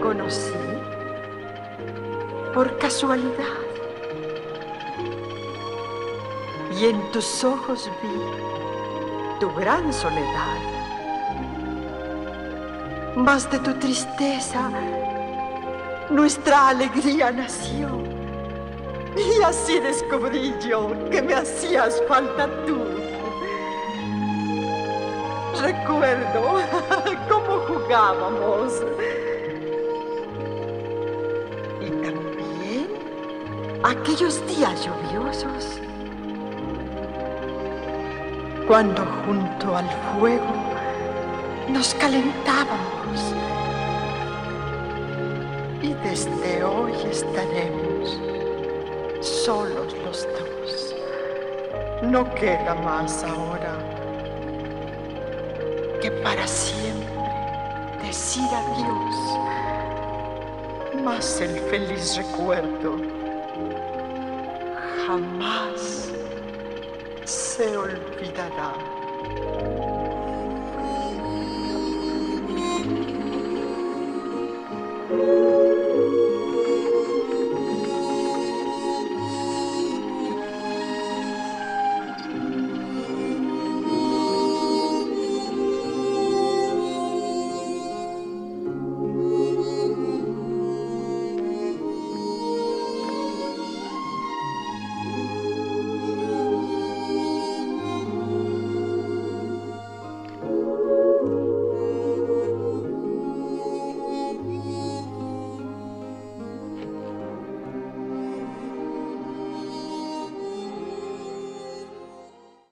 conocí por casualidad y en tus ojos vi tu gran soledad. Mas de tu tristeza nuestra alegría nació, y así descubrí yo que me hacías falta tú. Recuerdo cómo jugábamos. Y también aquellos días lluviosos, cuando junto al fuego nos calentábamos. Y desde hoy estaremos solos los dos. No queda más ahora que para siempre decir adiós, mas el feliz recuerdo jamás se olvidará.